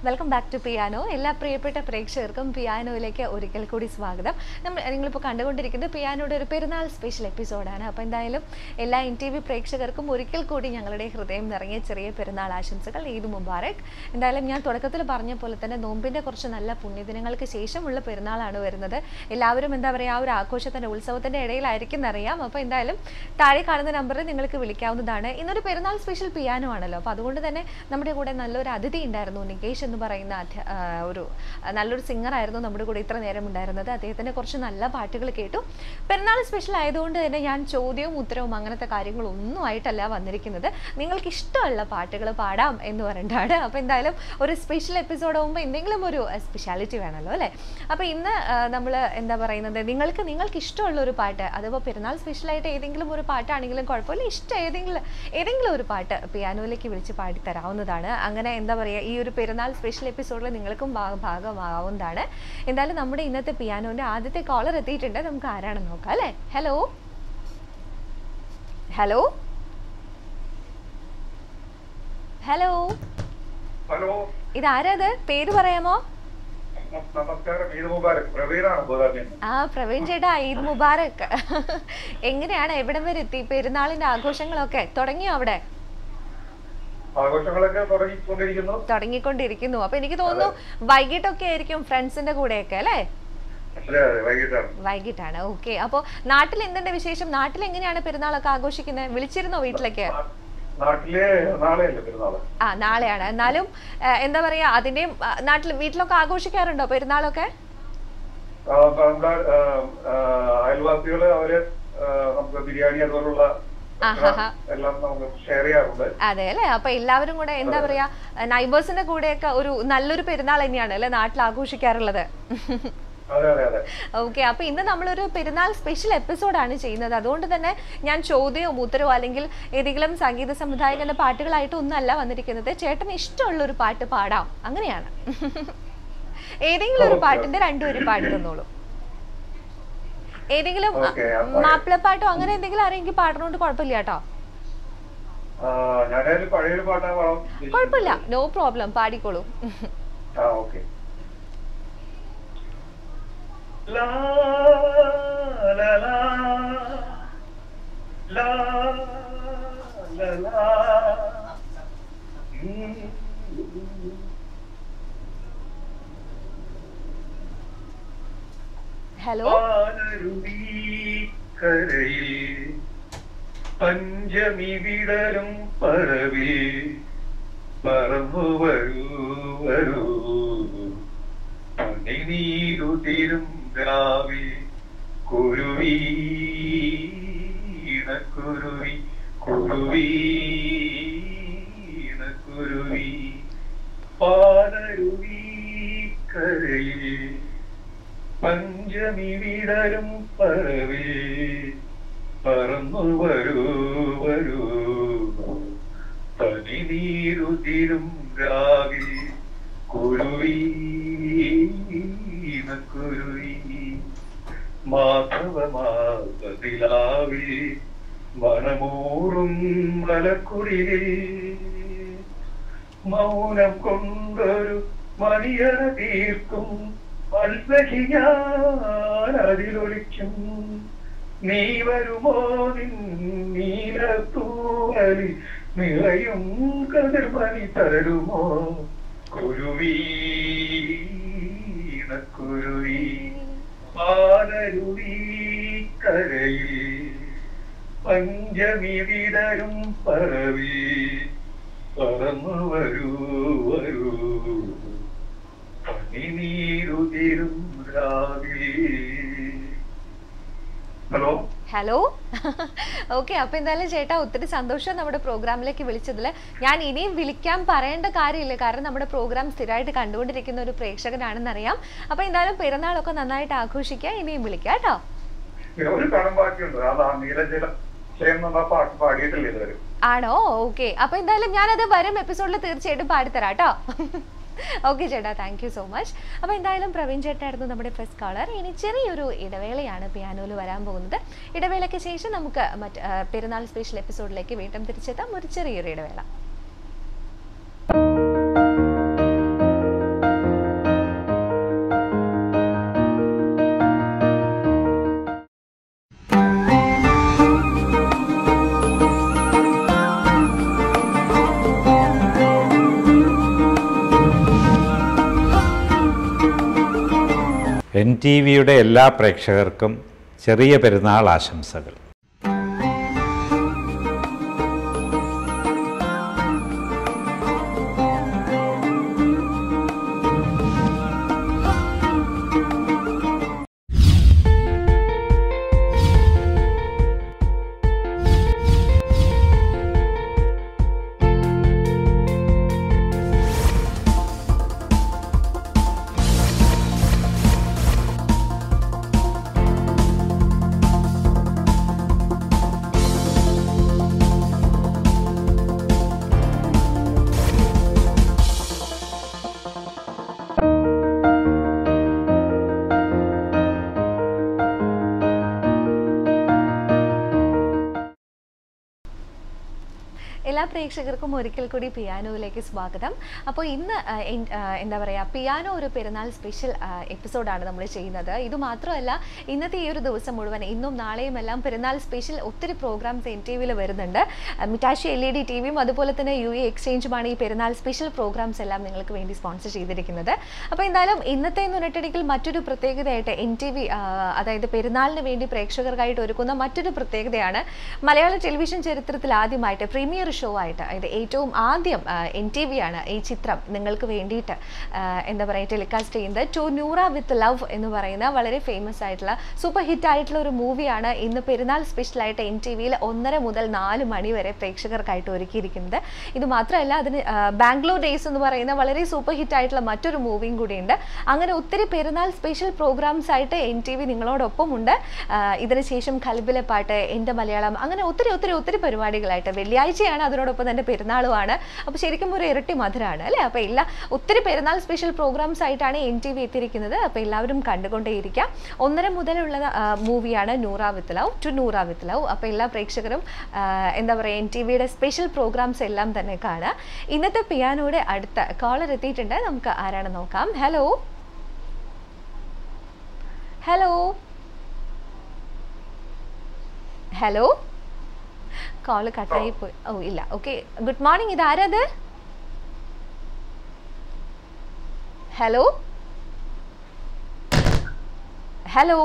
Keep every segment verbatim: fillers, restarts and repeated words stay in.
Welcome back to piano. എല്ലാ പ്രിയപ്പെട്ട പ്രേക്ഷകർക്കും പിയാനോയിലേക്ക് ഒരിക്കൽ കൂടി സ്വാഗതം. നമ്മൾ നിങ്ങളിപ്പോൾ കണ്ടുകൊണ്ടിരിക്കുന്നത് പിയാനോയുടെ ഒരു പെരുന്നാൾ സ്പെഷ്യൽ എപ്പിസോഡാണ്. അപ്പോൾ എന്തായാലും എല്ലാ എൻ ടി വി പ്രേക്ഷകർക്കും ഒരിക്കൽ കൂടി ഞങ്ങളുടെ ഹൃദയം നിറങ്ങിയ ചെറിയ പെരുന്നാൾ ആശംസകൾ. ഈദ് മുബാറക്. എന്തായാലും ഞാൻ തുടക്കത്തിൽ പറഞ്ഞ പോലെ തന്നെ നോമ്പിൻ്റെ കുറച്ച് നല്ല പുണ്യദിനങ്ങൾക്ക് ശേഷമുള്ള പെരുന്നാളാണ് വരുന്നത്. എല്ലാവരും എന്താ പറയുക, ആ ഒരു ആഘോഷത്തിൻ്റെ ഉത്സവത്തിൻ്റെ ഇടയിലായിരിക്കും എന്നറിയാം. അപ്പോൾ എന്തായാലും താഴെ കാണുന്ന നമ്പറിൽ നിങ്ങൾക്ക് വിളിക്കാവുന്നതാണ്. ഇന്നൊരു പെരുന്നാൾ സ്പെഷ്യൽ പിയാനോ ആണല്ലോ, അപ്പോൾ അതുകൊണ്ട് തന്നെ നമ്മുടെ കൂടെ നല്ലൊരു അതിഥി ഉണ്ടായിരുന്നു. നികേഷ് എന്ന് പറയുന്ന ഒരു നല്ലൊരു സിംഗർ ആയിരുന്നു നമ്മുടെ കൂടെ ഇത്ര നേരം ഉണ്ടായിരുന്നത്. അദ്ദേഹത്തിൻ്റെ കുറച്ച് നല്ല പാട്ടുകൾ കേട്ടു. പെരുന്നാൾ സ്പെഷ്യൽ ആയതുകൊണ്ട് തന്നെ ഞാൻ ചോദ്യവും ഉത്തരവും അങ്ങനത്തെ കാര്യങ്ങളൊന്നും ആയിട്ടല്ല വന്നിരിക്കുന്നത്. നിങ്ങൾക്ക് ഇഷ്ടമുള്ള പാട്ടുകൾ പാടാം എന്ന് പറഞ്ഞിട്ടാണ്. അപ്പോൾ എന്തായാലും ഒരു സ്പെഷ്യൽ എപ്പിസോഡ് ആകുമ്പോൾ എന്തെങ്കിലും ഒരു സ്പെഷ്യാലിറ്റി വേണമല്ലോ അല്ലേ. അപ്പോൾ ഇന്ന് നമ്മൾ എന്താ പറയുന്നത്, നിങ്ങൾക്ക് നിങ്ങൾക്ക് ഇഷ്ടമുള്ള ഒരു പാട്ട്, അതിപ്പോൾ പെരുന്നാൾ സ്പെഷ്യലായിട്ട് ഏതെങ്കിലും ഒരു പാട്ടാണെങ്കിലും കുഴപ്പമില്ല, ഇഷ്ടം ഏതെങ്കിലും ഏതെങ്കിലും ഒരു പാട്ട് പിയാനോയിലേക്ക് വിളിച്ച് പാടി തരാവുന്നതാണ്. അങ്ങനെ എന്താ പറയുക, ഈ ഒരു പെരുന്നാൾ സ്പെഷ്യൽ എപ്പിസോഡിൽ നിങ്ങൾക്കും ഭാഗമാവുന്നതാണ്. എന്തായാലും നമ്മുടെ ഇന്നത്തെ പിയാനോന്റെ ആദ്യത്തെ കോളർ എത്തിയിട്ടുണ്ട്. നമുക്ക് ആരാണെന്ന് നോക്കാം അല്ലേ. ഹലോ ഹലോ ഹലോ ഹലോ, ഇതാരത്? പേര് പറയാമോ? നമസ്കാരം, ഈദ് മുബാറക്. പ്രവീണാണ്. ആ പ്രവീൺ ചേട്ടാ, ഈദ് മുബാറക്. എങ്ങനെയാണ്, എവിടം വരെ എത്തി? പെരുന്നാളിന്റെ ആഘോഷങ്ങളൊക്കെ തുടങ്ങിയോ അവിടെ? ആഘോഷങ്ങളൊക്കെ തുടങ്ങിക്കൊണ്ടിരിക്കുന്നു തുടങ്ങിക്കൊണ്ടിരിക്കുന്നു അപ്പൊ എനിക്ക് തോന്നുന്നു വൈകിട്ടൊക്കെ ആയിരിക്കും ഫ്രണ്ട്സിന്റെ കൂടെയൊക്കെ അല്ലേ? വൈകിട്ടാണ്. ഓക്കെ. അപ്പൊ നാട്ടിൽ എന്തിന്റെ വിശേഷം? നാട്ടിൽ എങ്ങനെയാണ് പെരുന്നാളൊക്കെ ആഘോഷിക്കുന്നത്? വിളിച്ചിരുന്നോ വീട്ടിലേക്ക്? ആ നാളെയാണ്. എന്നാലും എന്താ പറയാ, അതിന്റെയും നാട്ടിൽ വീട്ടിലൊക്കെ ആഘോഷിക്കാറുണ്ടോ പെരുന്നാളൊക്കെ? അയൽവാസികള് അവര് നമുക്ക് ബിരിയാണി അതുപോലുള്ള അതെ അല്ലെ. അപ്പൊ എല്ലാവരും കൂടെ എന്താ പറയാ, നൈബേഴ്സിന്റെ കൂടെയൊക്കെ ഒരു നല്ലൊരു പെരുന്നാൾ തന്നെയാണ് അല്ലെ നാട്ടിൽ ആഘോഷിക്കാറുള്ളത്. ഓക്കെ. അപ്പൊ ഇന്ന് നമ്മളൊരു പെരുന്നാൾ സ്പെഷ്യൽ എപ്പിസോഡാണ് ചെയ്യുന്നത്. അതുകൊണ്ട് തന്നെ ഞാൻ ചോദ്യവും ഉത്തരവും അല്ലെങ്കിൽ ഏതെങ്കിലും സംഗീത സംവിധായകന്റെ പാട്ടുകളായിട്ട് ഒന്നല്ല വന്നിരിക്കുന്നത്. ചേട്ടന് ഇഷ്ടമുള്ള ഒരു പാട്ട് പാടാം, അങ്ങനെയാണ്. ഏതെങ്കിലും ഒരു പാട്ടിന്റെ രണ്ടുപേരും പാടി തന്നോളൂ. ഏതെങ്കിലും മാപ്പിളപ്പാട്ടോ അങ്ങനെ എന്തെങ്കിലും ആരെങ്കിലും പാടണോണ്ട് കുഴപ്പമില്ല കേട്ടോ. കുഴപ്പമില്ല, നോ പ്രോബ്ലം, പാടിക്കോളൂ. ഹലോ. പഞ്ചമി വിടരും പറവി പറന്നു വരൂ വരൂ പണിനീരുതിരും രാവി കുരുവി കുരുവി കുരുവി കുരുവി പാലരുവി കരയിൽ പഞ്ചമി വിടരും പറവി പറന്നു വരൂ വരൂ പനിനീരുതിരും രാവി കുരുവി കുരുവി മാധവമാതിലാവി മണമൂറും മലക്കുടിലിൽ മൗനം കൊണ്ടൊരു മണിയറ തീർക്കും മത്സഖി ഞാൻ അതിലൊളിക്കും. നീ വരുമോ നീലത്തൂവലി നിറയും കതിർമണി തരുമോ കുരുവി കുരുവി പാലരുവി കരയിൽ പഞ്ചമി വിടരും പറവി പറന്നു വരൂ വരൂ പനിനീരുതിരും രാവി. Hello hello. ഓക്കെ. അപ്പൊ എന്തായാലും ചേട്ടാ ഒത്തിരി സന്തോഷം നമ്മുടെ പ്രോഗ്രാമിലേക്ക് വിളിച്ചതിൽ. ഞാൻ ഇനിയും വിളിക്കാൻ പറയേണ്ട കാര്യമില്ല, കാരണം നമ്മുടെ പ്രോഗ്രാം സ്ഥിരമായിട്ട് കണ്ടുകൊണ്ടിരിക്കുന്ന ഒരു പ്രേക്ഷകനാണെന്നറിയാം. അപ്പൊ എന്തായാലും പെരുന്നാളൊക്കെ നന്നായിട്ട് ആഘോഷിക്കുക, ഇനിയും വിളിക്കാം കേട്ടോ. ആണോ? ഓക്കെ. അപ്പൊ എന്തായാലും ഞാനത് വരും എപ്പിസോഡിൽ തീർച്ചയായിട്ടും പാടിത്തരാം കേട്ടോ. ഓക്കെ ചേട്ടാ, താങ്ക് യു സോ മച്ച്. അപ്പോൾ എന്തായാലും പ്രവീൺ ചേട്ടായിരുന്നു നമ്മുടെ ഫസ്റ്റ് കോളർ. ഇനി ചെറിയൊരു ഇടവേളയാണ് പിയാനോയിൽ വരാൻ പോകുന്നത്. ഇടവേളയ്ക്ക് ശേഷം നമുക്ക് മറ്റ് പെരുന്നാൾ സ്പെഷ്യൽ എപ്പിസോഡിലേക്ക് വീണ്ടും തിരിച്ചെത്താം. ഒരു ചെറിയൊരു ഇടവേള. എൻ ടി വിയുടെ എല്ലാ പ്രേക്ഷകർക്കും ചെറിയ പെരുന്നാൾ ആശംസകൾ. എല്ലാ പ്രേക്ഷകർക്കും ഒരിക്കൽ കൂടി പിയാനോയിലേക്ക് സ്വാഗതം. അപ്പോൾ ഇന്ന് എന്താ പറയുക, പിയാനോ ഒരു പെരുന്നാൾ സ്പെഷ്യൽ എപ്പിസോഡാണ് നമ്മൾ ചെയ്യുന്നത്. ഇത് മാത്രമല്ല, ഇന്നത്തെ ഈ ഒരു ദിവസം മുഴുവൻ ഇന്നും നാളെയും എല്ലാം പെരുന്നാൾ സ്പെഷ്യൽ ഒത്തിരി പ്രോഗ്രാംസ് എൻ ടി വിയിൽ വരുന്നുണ്ട്. Mitashi L E D T വിയും അതുപോലെ തന്നെ യു എ എക്സ്ചേഞ്ചുമാണ് ഈ പെരുന്നാൾ സ്പെഷ്യൽ പ്രോഗ്രാംസ് എല്ലാം നിങ്ങൾക്ക് വേണ്ടി സ്പോൺസർ ചെയ്തിരിക്കുന്നത്. അപ്പോൾ എന്തായാലും ഇന്നത്തെ നുനട്ടടിക്കൽ മറ്റൊരു പ്രത്യേകതയായിട്ട് എൻ ടി വി അതായത് പെരുന്നാളിന് വേണ്ടി പ്രേക്ഷകർക്കായിട്ട് ഒരുക്കുന്ന മറ്റൊരു പ്രത്യേകതയാണ് മലയാള ടെലിവിഷൻ ചരിത്രത്തിൽ ആദ്യമായിട്ട് പ്രീമിയർ ഷോ ആയിട്ട്, അതായത് ഏറ്റവും ആദ്യം എൻ ടി വി ആണ് ഈ ചിത്രം നിങ്ങൾക്ക് വേണ്ടിയിട്ട് എന്താ പറയുക ടെലികാസ്റ്റ് ചെയ്യുന്നത്. ടു ന്യൂറ വിത്ത് ലവ് എന്ന് പറയുന്ന വളരെ ഫേമസ് ആയിട്ടുള്ള സൂപ്പർ ഹിറ്റ് ആയിട്ടുള്ള ഒരു മൂവിയാണ് ഇന്ന് പെരുന്നാൾ സ്പെഷ്യലായിട്ട് എൻ ടി വിയിൽ ഒന്നര മുതൽ നാല് മണി വരെ പ്രേക്ഷകർക്കായിട്ട് ഒരുക്കിയിരിക്കുന്നത്. ഇത് മാത്രമല്ല, അതിന് ബാംഗ്ലൂർ ഡേയ്സ് എന്ന് പറയുന്ന വളരെ സൂപ്പർ ഹിറ്റ് ആയിട്ടുള്ള മറ്റൊരു മൂവിയും കൂടിയുണ്ട്. അങ്ങനെ ഒത്തിരി പെരുന്നാൾ സ്പെഷ്യൽ പ്രോഗ്രാംസ് ആയിട്ട് എൻ ടി വി നിങ്ങളോടൊപ്പം ഉണ്ട്. ഇതിന് ശേഷം കൽബിലെ പാട്ട്, എൻ്റെ മലയാളം, അങ്ങനെ ഒത്തിരി ഒത്തിരി ഒത്തിരി പരിപാടികളായിട്ട് വെള്ളിയാഴ്ചയാണ്, അതിനോടൊപ്പം തന്നെ പെരുന്നാളുമാണ്. അപ്പോൾ ശരിക്കും ഒരു ഇരട്ടി മധുരമാണ് അല്ലേ. അപ്പോൾ എല്ലാ ഒത്തിരി പെരുന്നാൾ സ്പെഷ്യൽ പ്രോഗ്രാംസ് ആയിട്ടാണ് എൻ ടി വി എത്തിയിരിക്കുന്നത്. അപ്പോൾ എല്ലാവരും കണ്ടുകൊണ്ടേയിരിക്കാം. ഒന്നര മുതലുള്ള മൂവിയാണ് Noora with love, to Noora with love. അപ്പോൾ എല്ലാ പ്രേക്ഷകരും എന്താ പറയുക എൻ ടി വിയുടെ സ്പെഷ്യൽ പ്രോഗ്രാംസ് എല്ലാം തന്നെ കാണുക. ഇന്നത്തെ പിയാനോയുടെ അടുത്ത കോളർ എത്തിയിട്ടുണ്ട്. നമുക്ക് ആരാണ് നോക്കാം. ഹലോ ഹലോ ഹലോ കോള് കട്ടായി പോയി. ഓ ഇല്ല, ഓക്കെ. ഗുഡ് മോർണിംഗ്, ഇത് ആരത്? ഹലോ ഹലോ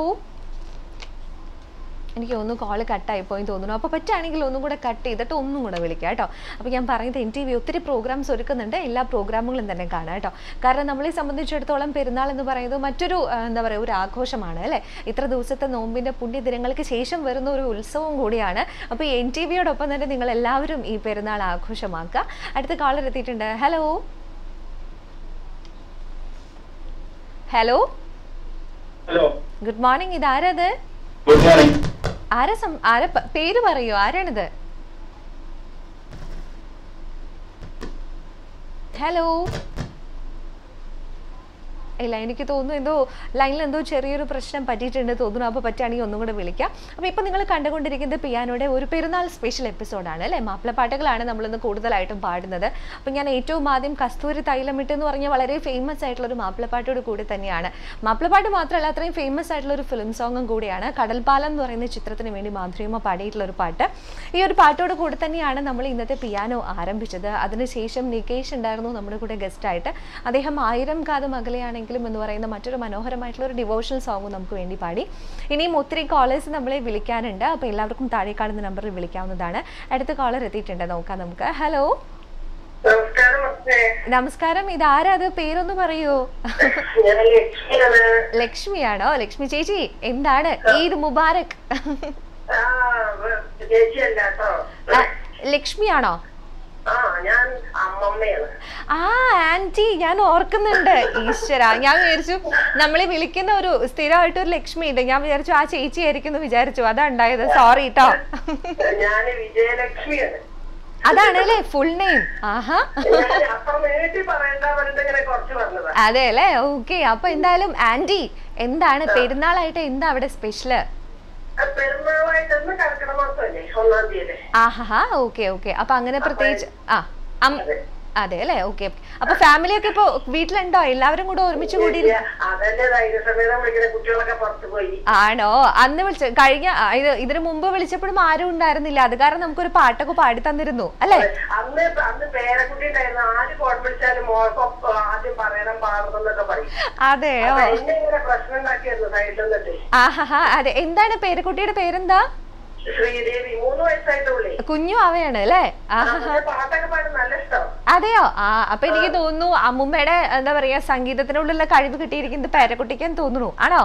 എനിക്ക് ഒന്ന് കോള് കട്ടായി പോയി തോന്നുന്നു. അപ്പോൾ പറ്റുകയാണെങ്കിൽ ഒന്നും കൂടെ കട്ട് ചെയ്തിട്ട് ഒന്നും കൂടെ വിളിക്കാം കേട്ടോ. അപ്പോൾ ഞാൻ പറയുന്നത് എൻ ടി വി ഒത്തിരി പ്രോഗ്രാംസ് ഒരുക്കുന്നുണ്ട്. എല്ലാ പ്രോഗ്രാമുകളും തന്നെ കാണാം കേട്ടോ. കാരണം നമ്മളെ സംബന്ധിച്ചിടത്തോളം പെരുന്നാൾ എന്ന് പറയുന്നത് മറ്റൊരു എന്താ പറയുക ഒരു ആഘോഷമാണ് അല്ലേ. ഇത്ര ദിവസത്തെ നോമ്പിൻ്റെ പുണ്യദിനങ്ങൾക്ക് ശേഷം വരുന്ന ഒരു ഉത്സവം കൂടിയാണ്. അപ്പോൾ എൻ ടി വിയോടൊപ്പം തന്നെ നിങ്ങൾ എല്ലാവരും ഈ പെരുന്നാൾ ആഘോഷമാക്കുക. അടുത്ത കോളർ എത്തിയിട്ടുണ്ട്. Hello hello hello good morning, ഇത് ആരത്? ആരാ സം ആരാ പേര് പറയോ, ആരാണിത്? ഹലോ ഇല്ല, എനിക്ക് തോന്നുന്നു എന്തോ ലൈനിൽ എന്തോ ചെറിയൊരു പ്രശ്നം പറ്റിയിട്ടുണ്ട് തോന്നുന്നു. അപ്പോൾ പറ്റുകയാണെങ്കിൽ ഒന്നും കൂടെ വിളിക്കാം. അപ്പോൾ ഇപ്പോൾ നിങ്ങൾ കണ്ടുകൊണ്ടിരിക്കുന്നത് പിയാനോയുടെ ഒരു പെരുന്നാൾ സ്പെഷ്യൽ എപ്പിസോഡാണ് അല്ലേ. മാപ്പിളപ്പാട്ടുകളാണ് നമ്മളിന്ന് കൂടുതലായിട്ടും പാടുന്നത്. അപ്പോൾ ഞാൻ ഏറ്റവും ആദ്യം കസ്തൂരി തൈലമിട്ട് എന്ന് പറഞ്ഞ വളരെ ഫേമസ് ആയിട്ടുള്ളൊരു മാപ്പിളപ്പാട്ടോട് കൂടി തന്നെയാണ്. മാപ്പിളപ്പാട്ട് മാത്രമല്ല, അത്രയും ഫേമസ് ആയിട്ടുള്ളൊരു ഫിലിം സോങ്ങും കൂടിയാണ്. കടൽപ്പാലം എന്ന് പറയുന്ന ചിത്രത്തിന് വേണ്ടി മാധുര്യമ്മ പാടിയിട്ടുള്ള ഒരു പാട്ട്. ഈ ഒരു പാട്ടോട് കൂടി തന്നെയാണ് നമ്മൾ ഇന്നത്തെ പിയാനോ ആരംഭിച്ചത്. അതിനുശേഷം നികേഷ് ഉണ്ടായിരുന്നു നമ്മുടെ കൂടെ ഗസ്റ്റായിട്ട്. അദ്ദേഹം ആയിരം കാതം അകലെയാണെങ്കിൽ എന്ന് പറയുന്ന മറ്റൊരു മനോഹരമായിട്ടുള്ള ഒരു ഡിവോഷണൽ സോങ് നമുക്ക് വേണ്ടി പാടി. ഇനിയും ഒത്തിരി കോളേഴ്സ് നമ്മളെ വിളിക്കാനുണ്ട്. അപ്പോൾ എല്ലാവർക്കും താഴെ കാണുന്ന നമ്പറിൽ വിളിക്കാവുന്നതാണ്. അടുത്ത കോളർ എത്തിയിട്ടുണ്ട്, നോക്കാം നമുക്ക്. ഹലോ നമസ്കാരം, ഇത് ആരാ? അത് പേരൊന്ന് പറയൂ. ലക്ഷ്മിയാണോ? ലക്ഷ്മി ചേച്ചി, എന്താണ് ഈദ് മുബാരക്. ലക്ഷ്മിയാണോ? ആ ആന്റി, ഞാൻ ഓർക്കുന്നുണ്ട്. ഈശ്വര, ഞാൻ വിചാരിച്ചു നമ്മളെ വിളിക്കുന്ന ഒരു സ്ഥിരമായിട്ട് ഒരു ലക്ഷ്മി ഉണ്ട്. ഞാൻ വിചാരിച്ചു ആ ചേച്ചി ആയിരിക്കും എന്ന് വിചാരിച്ചു. അതാ ഉണ്ടായത്. സോറി കേട്ടോ. അതാണ് അല്ലേ ഫുൾ നെയിം? ആഹാ, അതെ അല്ലേ. ഓക്കെ. അപ്പൊ എന്തായാലും ആന്റി, എന്താണ് പെരുന്നാളായിട്ട് എന്താ അവിടെ സ്പെഷ്യല്? ആഹാ, ഓക്കെ ഓക്കെ. അപ്പൊ അങ്ങനെ പ്രത്യേകിച്ച് ആ അതെ അല്ലേ. ഓക്കെ. അപ്പൊ ഫാമിലി ഒക്കെ ഇപ്പൊ വീട്ടിലുണ്ടോ? എല്ലാവരും കൂടെ ഒരുമിച്ച് കൂടി ആണോ? അന്ന് വിളിച്ച കഴിഞ്ഞ ഇത് ഇതിനു മുമ്പ് വിളിച്ചപ്പോഴും ആരും ഉണ്ടായിരുന്നില്ല. അത് കാരണം നമുക്കൊരു പാട്ടൊക്കെ പാടി തന്നിരുന്നു അല്ലേ. അന്ന് അന്ന് പേരക്കുട്ടി ഉണ്ടായിരുന്നു. ആര് ഫോൺ വിളിച്ചാലും മോൾക്കൊപ്പം ആദ്യം പറയണം പാടണം എന്നൊക്കെ പറയും. അതെയോ? എന്നെ ഇങ്ങനെ പ്രശ്നം ഉണ്ടാക്കിയായിരുന്നു സൈഡിൽ നിന്നിട്ട്. ആഹാ, അതെ. എന്താണ് പേര്? കുട്ടിയുടെ പേരെന്താ? ശ്രീദേവി. മൂന്ന് വയസ്സായിട്ടുള്ളേ. കുഞ്ഞു അവയാണ് അല്ലേ? പാട്ടൊക്കെ പാടും, നല്ല ഇഷ്ടം. അതെയോ? ആ, അപ്പൊ എനിക്ക് തോന്നുന്നു അമ്മുമ്മയുടെ എന്താ പറയാ സംഗീതത്തിനുള്ളിലുള്ള കഴിവ് കിട്ടിയിരിക്കുന്നത് പേരക്കുട്ടിക്കാൻ തോന്നുന്നു, ആണോ?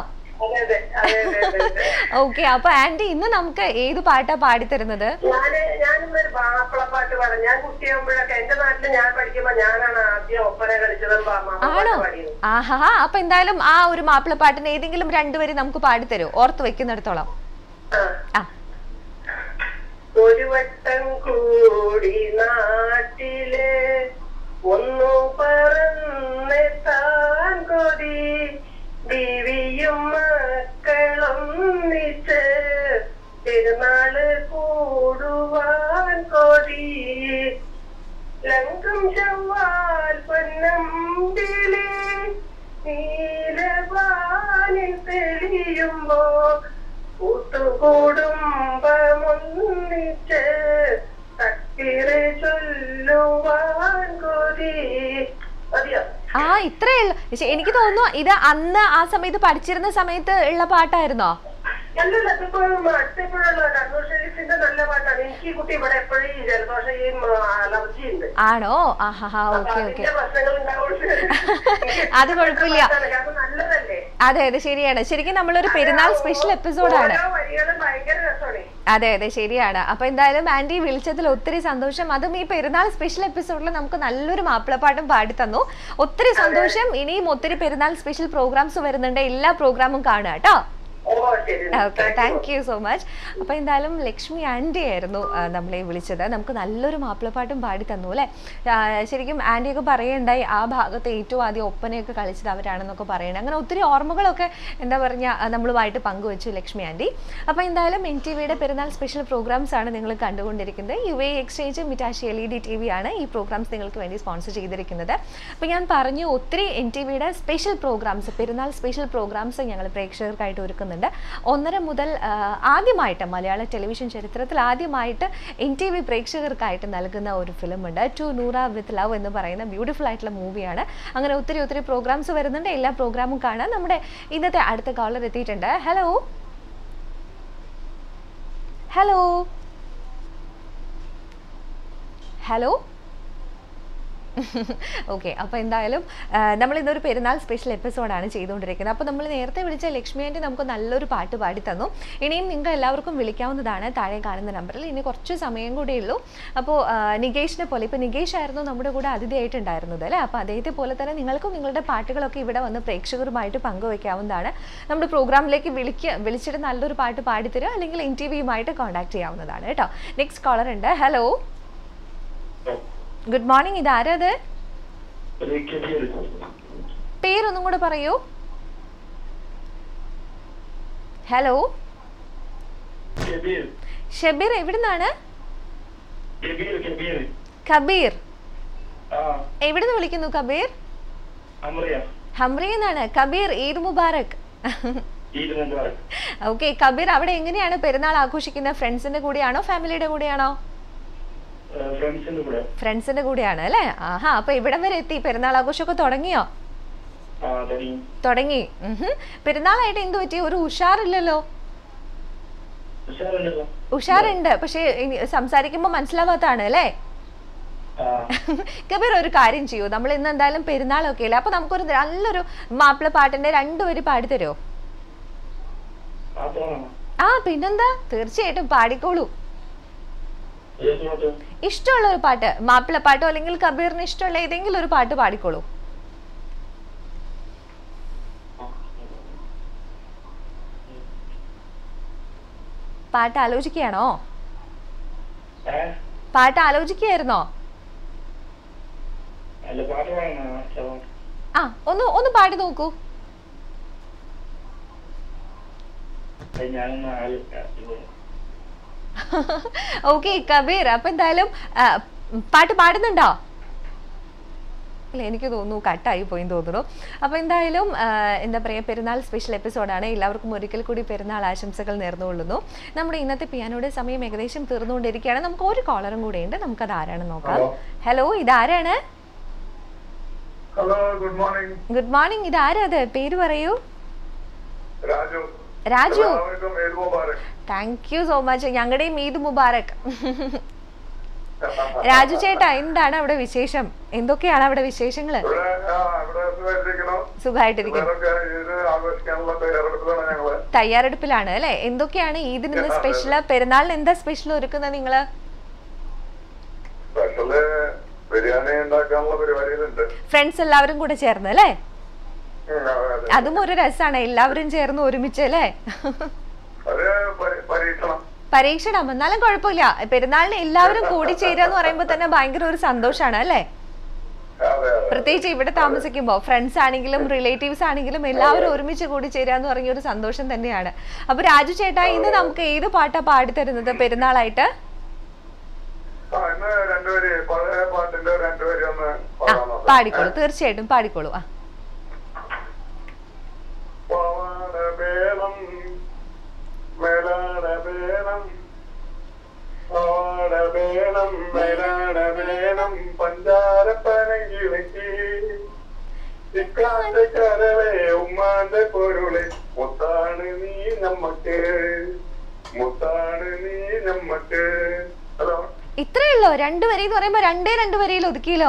ഓക്കെ. അപ്പൊ ആന്റി ഇന്ന് നമുക്ക് ഏത് പാട്ടാ പാടിത്തരുന്നത്? ഞാന് ഞാനിന്നൊരു മാപ്പിളപ്പാട്ട് പാടാം. ഞാൻ കുട്ടിയാകുമ്പോഴൊക്കെ എന്റെ നാട്ടില് ഞാൻ പഠിക്കുമ്പോ ഞാനാണ് ആദ്യം ഒപ്പന കളിച്ചതും ആണോ? ആഹാ. അപ്പൊ എന്തായാലും ആ ഒരു മാപ്പിളപ്പാട്ടിന് ഏതെങ്കിലും രണ്ടുപേര് നമുക്ക് പാടിത്തരൂ, ഓർത്ത് വെക്കുന്നിടത്തോളം. ആ. ഒരു വട്ടം കൂടി നാട്ടില് ഒന്നു പറന്നെത്താൻ കൊതി, ബീവിയും മക്കളൊന്നിച്ച് പെരുന്നാള് കൂടുവാൻ കൊതി, ലങ്കം ചൊവ്വാൽ പൊന്നമ്പിളി നീലവാനിൽ തെളിയുമ്പോ കൂട്ടുകുടുംബമൊന്നിച്ച് തക്കിറ് ചൊല്ലുവാൻ കൊതി. മതിയോ? ആ, ഇത്രേ ഉള്ളു. എനിക്ക് തോന്നുന്നു ഇത് അന്ന് ആ സമയത്ത് പഠിച്ചിരുന്ന സമയത്ത് ഉള്ള പാട്ടായിരുന്നോ? അല്ലല്ല, ഇതിപ്പോഴും അടുത്തിപ്പോഴുള്ള കണ്ണൂർ ഷെരീഫിന്റെ നല്ല പാട്ടാണ്. എനിക്ക് ഈ കുട്ടി ഇവിടെ എപ്പോഴും ജലദോഷയും അലർജി ഉണ്ട്. ആണോ? ആഹാ. Okay okay. പ്രശ്നങ്ങൾ ഉണ്ടാവുള്ളൂ. അത് കുഴപ്പമില്ല. നല്ലതല്ലേ? അതെ അതെ, ശരിയാണ്. ശരിക്കും നമ്മളൊരു പെരുന്നാൾ സ്പെഷ്യൽ എപ്പിസോഡാണ്. ഭയങ്കര രസമാണ്. അതെ അതെ, ശരിയാണ്. അപ്പൊ എന്തായാലും ആന്റി വിളിച്ചതിൽ ഒത്തിരി സന്തോഷം. അതും ഈ പെരുന്നാൾ സ്പെഷ്യൽ എപ്പിസോഡിൽ നമുക്ക് നല്ലൊരു മാപ്പിളപ്പാട്ടും പാടി തന്നു. ഒത്തിരി സന്തോഷം. ഇനിയും ഒത്തിരി പെരുന്നാൾ സ്പെഷ്യൽ പ്രോഗ്രാംസ് വരുന്നുണ്ട്. എല്ലാ പ്രോഗ്രാമും കാണുക കേട്ടോ. Okay, thank you so much. അപ്പൊ എന്തായാലും ലക്ഷ്മി ആന്റി ആയിരുന്നു നമ്മളെ വിളിച്ചത്. നമുക്ക് നല്ലൊരു മാപ്പിളപ്പാട്ടും പാടി തന്നു അല്ലെ? ശരിക്കും ആന്റിയൊക്കെ പറയണ്ടായി ആ ഭാഗത്ത് ഏറ്റവും ആദ്യം ഒപ്പനയൊക്കെ കളിച്ചത് അവരാണെന്നൊക്കെ പറയണേ. അങ്ങനെ ഒത്തിരി ഓർമ്മകളൊക്കെ എന്താ പറഞ്ഞ നമ്മളുമായിട്ട് പങ്കുവച്ചു ലക്ഷ്മി ആന്റി. അപ്പൊ എന്തായാലും എൻ ടി വിയുടെ പെരുന്നാൾ സ്പെഷ്യൽ പ്രോഗ്രാംസ് ആണ് നിങ്ങൾ കണ്ടുകൊണ്ടിരിക്കുന്നത്. U A exchange Mitashi L E D T V ആണ് ഈ പ്രോഗ്രാംസ് നിങ്ങൾക്ക് വേണ്ടി സ്പോൺസർ ചെയ്തിരിക്കുന്നത്. അപ്പൊ ഞാൻ പറഞ്ഞു ഒത്തിരി എൻ ടി വിയുടെ special programmes, Perunnal special programmes ഞങ്ങൾ പ്രേക്ഷകർക്കായിട്ട് ഒരുക്കുന്നുണ്ട്. ഒന്നര മുതൽ ആദ്യമായിട്ട് മലയാള ടെലിവിഷൻ ചരിത്രത്തിൽ ആദ്യമായിട്ട് എൻ ടി വി പ്രേക്ഷകർക്കായിട്ട് നൽകുന്ന ഒരു ഫിലിമുണ്ട്, ടു നൂറ വിത്ത് ലവ് എന്ന് പറയുന്ന ബ്യൂട്ടിഫുൾ ആയിട്ടുള്ള മൂവിയാണ്. അങ്ങനെ ഒത്തിരി ഒത്തിരി പ്രോഗ്രാംസ് വരുന്നുണ്ട്. എല്ലാ പ്രോഗ്രാമും കാണാൻ നമ്മുടെ ഇന്നത്തെ അടുത്ത കോളർ എത്തിയിട്ടുണ്ട്. Hello hello hello okay. അപ്പോൾ എന്തായാലും നമ്മൾ ഇന്നൊരു പെരുന്നാൾ സ്പെഷ്യൽ എപ്പിസോഡാണ് ചെയ്തുകൊണ്ടിരിക്കുന്നത്. അപ്പോൾ നമ്മൾ നേരത്തെ വിളിച്ച ലക്ഷ്മി ആൻറ്റി നമുക്ക് നല്ലൊരു പാട്ട് പാടി തന്നു. ഇനിയും നിങ്ങൾക്ക് എല്ലാവർക്കും വിളിക്കാവുന്നതാണ് താഴെ കാണുന്ന നമ്പറിൽ. ഇനി കുറച്ച് സമയം കൂടെ ഉള്ളൂ. അപ്പോൾ നികേഷിനെ പോലെ, ഇപ്പോൾ നികേഷ് ആയിരുന്നു നമ്മുടെ കൂടെ അതിഥിയായിട്ടുണ്ടായിരുന്നത് അല്ലേ? അപ്പോൾ അദ്ദേഹത്തെ പോലെ തന്നെ നിങ്ങൾക്കും നിങ്ങളുടെ പാട്ടുകളൊക്കെ ഇവിടെ വന്ന് പ്രേക്ഷകരുമായിട്ട് പങ്കുവയ്ക്കാവുന്നതാണ്. നമ്മുടെ പ്രോഗ്രാമിലേക്ക് വിളിക്കുക വിളിച്ചിട്ട് നല്ലൊരു പാട്ട് പാടിത്തരിക, അല്ലെങ്കിൽ എൻ ടി വിയുമായിട്ട് കോൺടാക്ട് ചെയ്യാവുന്നതാണ് കേട്ടോ. നെക്സ്റ്റ് കോളർ ഉണ്ട്. Hello, good morning. ഇത് ആരാത്? പേരൊന്നും കൂടെ പറയൂ. ഹലോ, ഷബീർ. എവിടുന്നാണ്? കബീർ. എവിടുന്ന് വിളിക്കുന്നു കബീർ? ഹംറിയെന്നാണ്. കബീർ, ഈദ് മുബാറക്. ഓക്കെ കബീർ, അവിടെ എങ്ങനെയാണ് പെരുന്നാൾ ആഘോഷിക്കുന്നത്? ഫ്രണ്ട്സിന്റെ കൂടെയാണോ ഫാമിലിയുടെ കൂടെയാണോ? ഫ്രണ്ട്സിന്റെ കൂടെയാണ് അല്ലേ? ആഹാ. അപ്പൊ ഇവിടം വരെ എത്തി. പെരുന്നാൾ ആഘോഷമൊക്കെ തുടങ്ങിയോ? തുടങ്ങി. പെരുന്നാളായിട്ട് എന്ത് പറ്റി? ഒരു ഉഷാറില്ലല്ലോ. ഉഷാറുണ്ട്, പക്ഷെ സംസാരിക്കുമ്പോ മനസ്സിലാവാത്താണ് അല്ലേ? കബീർ, ഒരു കാര്യം ചെയ്യൂ, നമ്മൾ ഇന്ന് എന്തായാലും പെരുന്നാളൊക്കെ അല്ലേ, അപ്പൊ നമുക്കൊരു നല്ലൊരു മാപ്പിള പാട്ടിന്റെ രണ്ടുപേര് പാടിത്തരോ? ആ, പിന്നെന്താ, തീർച്ചയായിട്ടും പാടിക്കോളൂ. ഇഷ്ടമുള്ള ഒരു പാട്ട്, മാപ്പിള പാട്ടോ അല്ലെങ്കിൽ കബീറിന് ഇഷ്ടമുള്ള ഏതെങ്കിലും ഒരു പാട്ട് പാടിക്കോളൂ. പാട്ട് ആലോചിക്കുകയാണോ? പാട്ട് ആലോചിക്കുകയായിരുന്നോ? ആ, ഒന്ന് ഒന്ന് പാടി നോക്കൂ. ഓക്കെ കബീർ, അപ്പൊ എന്തായാലും പാട്ട് പാടുന്നുണ്ടോ? അല്ല, എനിക്ക് തോന്നുന്നു കട്ടായി പോയി തോന്നുന്നു. അപ്പോൾ എന്തായാലും എന്താ പറയുക, പെരുന്നാൾ സ്പെഷ്യൽ എപ്പിസോഡാണ്. എല്ലാവർക്കും ഒരിക്കൽ കൂടി പെരുന്നാൾ ആശംസകൾ നേർന്നുകൊള്ളുന്നു. നമ്മുടെ ഇന്നത്തെ പിയാനോയുടെ സമയം ഏകദേശം തീർന്നുകൊണ്ടിരിക്കുകയാണ്. നമുക്ക് ഒരു കോളറും കൂടെ ഉണ്ട്, നമുക്കത് ആരാണെന്ന് നോക്കാം. ഹലോ, ഇതാരാണ്? Hello, good morning. Good morning. ഇത് ആരാ? അത് പേര് പറയൂ. രാജു. രാജു, എല്ലാവർക്കും Eid Mubarak. Thank you so much. ഞങ്ങളുടെയും ഈദ് മുബാറക്. രാജു ചേട്ടാ, എന്താണ് അവിടെ വിശേഷം? എന്തൊക്കെയാണ് അവിടെ വിശേഷങ്ങള്? ഇവിടെ ആ, ഇവിടെ സുഖമായിട്ടിരിക്കുന്നു. സുഖമായിട്ടിരിക്കുന്നു. ഇവരൊക്കെ ഈദ് ആഘോഷിക്കാനുള്ള തയ്യാറെടുപ്പിലാണ് ഞങ്ങള്. തയ്യാറെടുപ്പിലാണ് അല്ലെ? എന്തൊക്കെയാണ് ഈദിന് ഇന്ന് സ്പെഷ്യല്? പെരുന്നാളിന് എന്താ സ്പെഷ്യൽ ഒരുക്കുന്നത് നിങ്ങള്? സ്പെഷ്യല് ബിരിയാണി ഉണ്ടാക്കാനുള്ള പരിപാടിയിലുണ്ട്. ഫ്രണ്ട്സ് എല്ലാവരും കൂടെ ചേർന്ന് അല്ലേ? ഉം, അതെ, അതെ. അതും ഒരു രസമാണ്, എല്ലാവരും ചേർന്ന് ഒരുമിച്ച് അല്ലേ? അത് പരി- പരീക്ഷണം. പരീക്ഷണം എന്നാലും കുഴപ്പമില്ല. പെരുന്നാളിന് എല്ലാവരും കൂടി ചേരുക എന്ന് പറയുമ്പോൾ തന്നെ ഭയങ്കര ഒരു സന്തോഷമാണ് അല്ലേ? അതെ, അതെ. പ്രത്യേകിച്ച് ഇവിടെ താമസിക്കുമ്പോൾ ഫ്രണ്ട്സ് ആണെങ്കിലും റിലേറ്റീവ്സ് ആണെങ്കിലും എല്ലാവരും ഒരുമിച്ച് കൂടി ചേരുക എന്ന് പറഞ്ഞ ഒരു സന്തോഷം തന്നെയാണ്. അപ്പൊ രാജു ചേട്ടാ, ഇന്ന് നമുക്ക് ഏത് പാട്ടാ പാടിത്തരുന്നത് പെരുന്നാളായിട്ട്? ആ, ഇന്ന് രണ്ടുപേര് പഴയ പാട്ടിന്റെ രണ്ടുപേര് ഒന്ന് ആ, പാടാൻ നോക്കാം. പാടിക്കോളൂ, തീർച്ചയായിട്ടും പാടിക്കോളൂ. ആ പവാട വേണം മേലാട വേണം, പവാട വേണം മേലാട വേണം, പഞ്ചാര പനങ്കിളക്കി ഇക്കാന്റെ കരളെ ഉമ്മാന്റെ പൊരുളെ, മുത്താണ് നീ നമ്മക്ക്, മുത്താണ് നീ നമ്മക്ക്. ഹലോ, ഇത്രയേ ഉള്ളോ? രണ്ടുപേരെ എന്ന് പറയുമ്പോ രണ്ടേ രണ്ടുപേരയിൽ ഒതുക്കിയല്ലോ.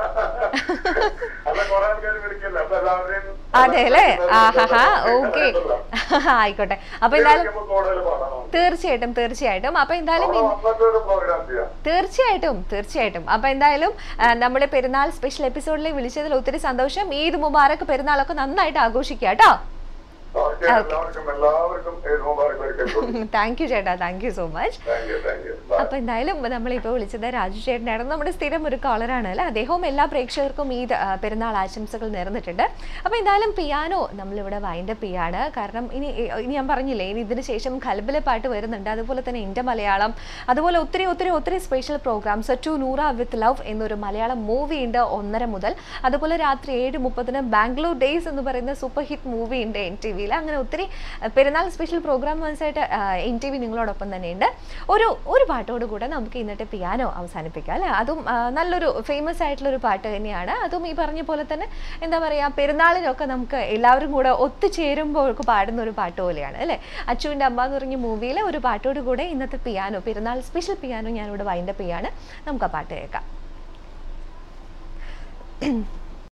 അല്ല, കുറെ ആൾക്കാര് വിളിക്കല്ലോ, അപ്പൊ എല്ലാവരെയും അതെ അല്ലേ? ആഹാ, ഓക്കെ, ആയിക്കോട്ടെ. അപ്പൊ എന്തായാലും കൂടുതൽ പാടാം. തീർച്ചയായിട്ടും തീർച്ചയായിട്ടും അപ്പൊ എന്തായാലും ഇന്ന് വന്നിട്ടൊരു പ്രോഗ്രാം ചെയ്യാം. തീർച്ചയായിട്ടും തീർച്ചയായിട്ടും അപ്പൊ എന്തായാലും നമ്മുടെ പെരുന്നാൾ സ്പെഷ്യൽ എപ്പിസോഡിലേക്ക് വിളിച്ചതിൽ ഒത്തിരി സന്തോഷം. ഈദ് മുബാറക്. പെരുന്നാളൊക്കെ നന്നായിട്ട് ആഘോഷിക്കുക കേട്ടോ. ഓക്കേ, എല്ലാവർക്കും എല്ലാവർക്കും ഈദ് മുബാറക് ഒരിക്കൽ കൂടി. താങ്ക് യു ചേട്ടാ, thank you so much. Thank you, thank you. Bye. അപ്പൊ എന്തായാലും നമ്മളിപ്പോൾ വിളിച്ചത് രാജു ചേട്ടനായിരുന്നു. നമ്മുടെ സ്ഥിരം ഒരു കോളറാണ് അല്ലേ? അദ്ദേഹവും എല്ലാ പ്രേക്ഷകർക്കും ഈ പെരുന്നാൾ ആശംസകൾ നേർന്നിട്ടുണ്ട്. അപ്പൊ എന്തായാലും പിയാനോ നമ്മളിവിടെ വൈൻഡപ്പ് ചെയ്യാണ്. കാരണം ഇനി ഇനി ഞാൻ പറഞ്ഞില്ലേ, ഇനി ഇതിന് ശേഷം ഖൽബിലെ പാട്ട് വരുന്നുണ്ട്, അതുപോലെ തന്നെ എൻ്റെ മലയാളം, അതുപോലെ ഒത്തിരി ഒത്തിരി ഒത്തിരി special programmes. To Noora with love എന്നൊരു മലയാളം മൂവി ഉണ്ട് ഒന്നര മുതൽ. അതുപോലെ രാത്രി ഏഴ് മുപ്പതിന് ബാംഗ്ലൂർ ഡേയ്സ് എന്ന് പറയുന്ന സൂപ്പർ ഹിറ്റ് മൂവി ഉണ്ട് എൻ ടി വിയിൽ. അങ്ങനെ ഒത്തിരി പെരുന്നാൾ സ്പെഷ്യൽ പ്രോഗ്രാംസായിട്ട് എൻ ടി വി നിങ്ങളോടൊപ്പം തന്നെയുണ്ട്. ഒരു ഒരു പാട്ടോട് കൂടെ നമുക്ക് ഇന്നത്തെ പിയാനോ അവസാനിപ്പിക്കാം അല്ലേ? അതും നല്ലൊരു ഫേമസ് ആയിട്ടുള്ളൊരു പാട്ട് തന്നെയാണ്. അതും ഈ പറഞ്ഞ പോലെ തന്നെ എന്താ പറയുക, പെരുന്നാളിനൊക്കെ നമുക്ക് എല്ലാവരും കൂടെ ഒത്തുചേരുമ്പോൾ പാടുന്ന ഒരു പാട്ട് പോലെയാണ് അല്ലേ? അച്ചുവിൻ്റെ അമ്മ എന്ന് പറഞ്ഞ മൂവിയിലെ ഒരു പാട്ടോട് കൂടെ ഇന്നത്തെ പിയാനോ, പെരുന്നാൾ സ്പെഷ്യൽ പിയാനോ ഞാനിവിടെ വൈൻഡപ്പ് ചെയ്യാണ്. നമുക്ക് ആ പാട്ട് കേൾക്കാം.